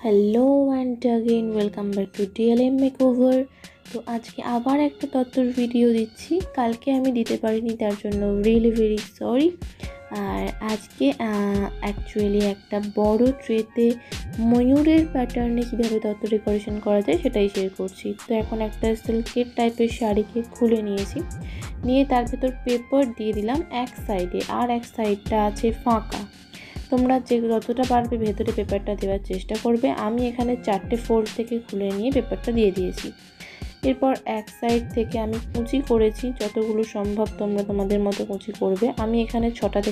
Hello and again welcome back to DLM makeover. তো আজকে আবার একটা তত্ত্বর ভিডিও দিচ্ছি। কালকে আমি দিতে পারিনি, তার জন্য রিয়েলি ভেরি সরি। আর আজকে অ্যাকচুয়ালি একটা বড় ট্রেতে ময়ূরের প্যাটার্নে কীভাবে তত্ত্ব ডেকোরেশন করা যায় সেটাই শেয়ার করছি। তো এখন একটা সিল্কের টাইপের শাড়িকে খুলে নিয়েছি, নিয়ে তার ভেতর পেপার দিয়ে দিলাম এক সাইডে, আর এক সাইডটা আছে ফাঁকা। তোমরা যে যতটা পারবে ভেতরে পেপারটা দেওয়ার চেষ্টা করবে। আমি এখানে 4টে ফোল্ড থেকে খুলে নিয়ে পেপারটা দিয়ে দিয়েছি। এরপর এক সাইড থেকে আমি কুঁচি করেছি, যতগুলো সম্ভব তোমরা তোমাদের মতো কুঁচি করবে। আমি এখানে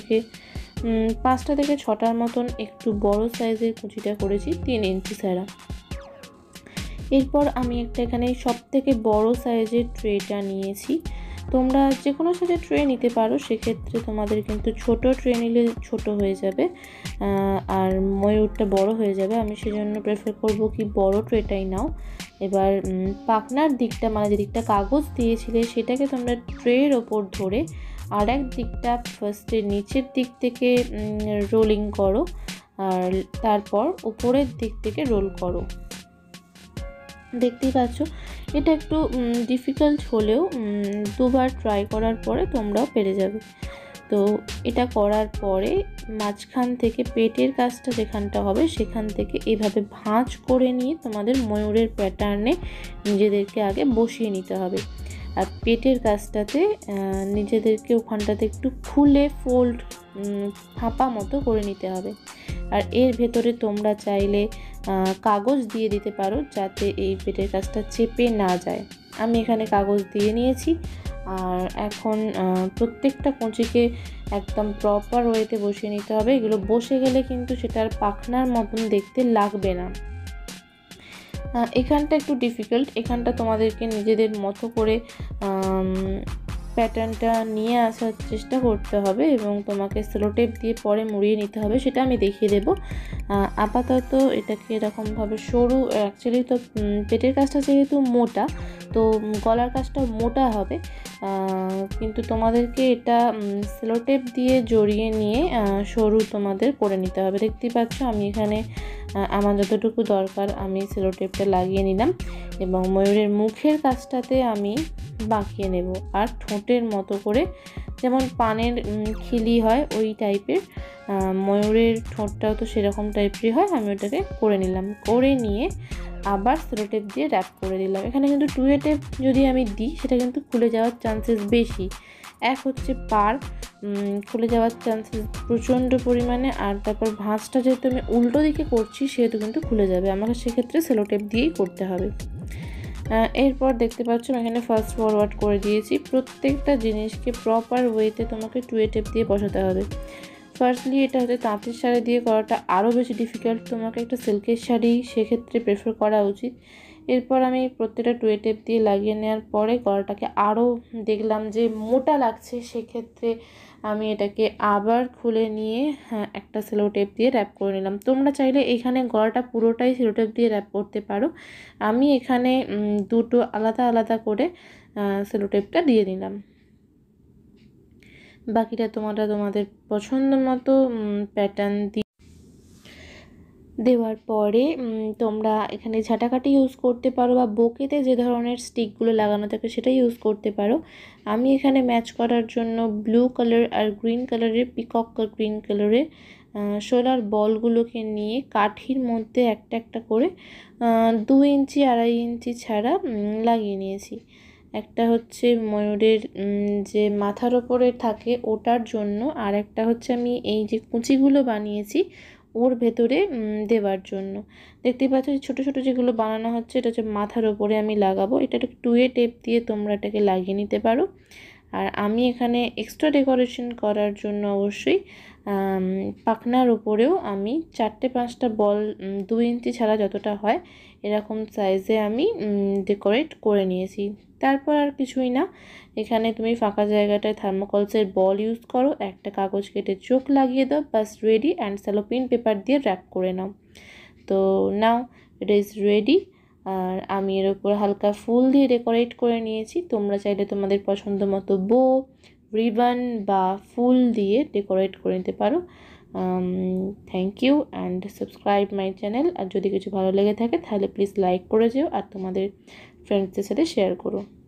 5টা থেকে 6টার মতন একটু বড় সাইজের কুঁচিটা করেছি, 3 ইঞ্চি ছাড়া। এরপর আমি এখানে সব থেকে বড় সাইজের ট্রেটা নিয়েছি। তোমরা যে কোনো সাইজের ট্রে নিতে পারো, সেক্ষেত্রে তোমাদের কিন্তু ছোট ট্রে নিলে ছোট হয়ে যাবে আর ময়ূরটা বড় হয়ে যাবে। আমি সেজন্য প্রেফার করব কি বড় ট্রেটাই নাও। এবার পাখনার দিকটা, মানে যে দিকটা কাগজ দিয়েছিলে সেটাকে তোমরা ট্রের ওপর ধরে আর এক দিকটা ফার্স্টে নিচের দিক থেকে রোলিং করো, আর তারপর উপরের দিক থেকে রোল করো। দেখতেই পাচ্ছ এটা একটু ডিফিকাল্ট হলেও দুবার ট্রাই করার পরে তোমরাও পেরে যাবে। তো এটা করার পরে মাঝখান থেকে পেটের কাজটা যেখানটা হবে সেখান থেকে এভাবে ভাঁজ করে নিয়ে তোমাদের ময়ূরের প্যাটার্নে নিজেদেরকে আগে বসিয়ে নিতে হবে। আর পেটের কাজটাতে নিজেদেরকে ওখানটাতে একটু খুলে ফোল্ড ফাঁপা মতো করে নিতে হবে। আর এর ভেতরে তোমরা চাইলে কাগজ দিয়ে দিতে পারো, যাতে এই পেটের কাজটা চেপে না যায়। আমি এখানে কাগজ দিয়ে নিয়েছি। আর এখন প্রত্যেকটা কুঁচিকে একদম প্রপার ওয়েতে বসিয়ে নিতে হবে। এগুলো বসে গেলে কিন্তু সেটার পাখনার মতন দেখতে লাগবে না। এখানটা একটু ডিফিকাল্ট, এখানটা তোমাদেরকে নিজেদের মতো করে প্যাটার্নটা নিয়ে আসার চেষ্টা করতে হবে এবং তোমাকে সেলোটেপ দিয়ে পরে মুড়িয়ে নিতে হবে, সেটা আমি দেখিয়ে দেবো। আপাতত এটাকে এরকমভাবে সরু, অ্যাকচুয়ালি তো পেটের কাজটা যেহেতু মোটা, তো গলার কাজটা মোটা হবে, কিন্তু তোমাদেরকে এটা সেলোটেপ দিয়ে জড়িয়ে নিয়ে সরু তোমাদের করে নিতে হবে। দেখতেই পাচ্ছ আমি এখানে আমার যতটুকু দরকার আমি সেলোটেপটা লাগিয়ে নিলাম এবং ময়ূরের মুখের কাজটাতে আমি বাঁকিয়ে নেব। আর ঠোঁটের মতো করে, যেমন পানের খিলি হয় ওই টাইপের, ময়ূরের ঠোঁটটাও তো সেরকম টাইপেরই হয়, আমি ওটাকে করে নিলাম। করে নিয়ে আবার সেলোটেপ দিয়ে র্যাপ করে দিলাম। এখানে কিন্তু 2A টেপ যদি আমি দিই সেটা কিন্তু খুলে যাওয়ার চান্সেস বেশি। এক হচ্ছে পার খুলে যাওয়ার চান্সেস প্রচণ্ড পরিমাণে, আর তারপর ভাঁজটা যেহেতু আমি উল্টো দিকে করছি সেহেতু কিন্তু খুলে যাবে, আমাকে সেক্ষেত্রে সেলোটেপ দিয়েই করতে হবে। এরপর দেখতে পাচ্ছ আমি এখানে ফাস্ট ফরওয়ার্ড করে দিয়েছি। প্রত্যেকটা জিনিসকে প্রপার ওয়েতে তোমাকে 2A টেপ দিয়ে বসাতে হবে। ফার্স্টলি এটা হচ্ছে তাঁতের শাড়ি দিয়ে করাটা আরও বেশি ডিফিকাল্ট, তোমাকে একটা সিল্কের শাড়ি সেক্ষেত্রে প্রেফার করা উচিত। এরপর আমি প্রত্যেকটা 2A টেপ দিয়ে লাগিয়ে নেওয়ার পরে গলাটাকে আরও দেখলাম যে মোটা লাগছে, সেক্ষেত্রে আমি এটাকে আবার খুলে নিয়ে একটা সেলো টেপ দিয়ে র্যাপ করে নিলাম। তোমরা চাইলে এখানে গলাটা পুরোটাই সেলো টেপ দিয়ে র্যাপ করতে পারো। আমি এখানে দুটো আলাদা আলাদা করে সেলো টেপটা দিয়ে দিলাম। বাকিটা তোমরা তোমাদের পছন্দ মতো প্যাটার্ন দেওয়ার পরে তোমরা এখানে ঝাঁটাকাঠি ইউজ করতে পারো, বা বোকেতে যে ধরনের স্টিকগুলো লাগানো থাকে সেটা ইউজ করতে পারো। আমি এখানে ম্যাচ করার জন্য ব্লু কালার আর গ্রিন কালারের, পিকক গ্রিন কালারের সোলার বলগুলোকে নিয়ে কাঠির মধ্যে একটা একটা করে 2 ইঞ্চি 2.5 ইঞ্চি ছাড়া লাগিয়ে নিয়েছি। একটা হচ্ছে ময়ূরের যে মাথার ওপরে থাকে ওটার জন্য, আর একটা হচ্ছে আমি এই যে কুঁচিগুলো বানিয়েছি ওর ভেতরে দেওয়ার জন্য। দেখতেই পাচ্ছ ছোটো ছোটো যেগুলো বানানো হচ্ছে এটা হচ্ছে মাথার ওপরে আমি লাগাবো। এটা 2A টেপ দিয়ে তোমরা এটাকে লাগিয়ে নিতে পারো। আর আমি এখানে এক্সট্রা ডেকোরেশন করার জন্য অবশ্যই পাখনার ওপরেও আমি 4-5টা বল 2 ইঞ্চি ছাড়া যতটা হয় এরকম সাইজে আমি ডেকোরেট করে নিয়েছি। তারপর আর কিছুই না, এখানে তুমি ফাঁকা জায়গাটায় থার্মোকলসের বল ইউজ করো, একটা কাগজ কেটে চোখ লাগিয়ে দাও, বাস রেডি। অ্যান্ড স্যালোপিন পেপার দিয়ে র্যাপ করে নাও। তো নাও ইট ইজ রেডি। আর আমি এর উপর হালকা ফুল দিয়ে ডেকোরেট করে নিয়েছি। তোমরা চাইলে তোমাদের পছন্দ মতো বো, রিবন বা ফুল দিয়ে ডেকোরেট করে নিতে পারো। Thank you and subscribe my channel. আর যদি কিছু ভালো লেগে থাকে তাহলে প্লিজ লাইক করে যেও আর তোমাদের ফ্রেন্ডসদের সাথে শেয়ার করো।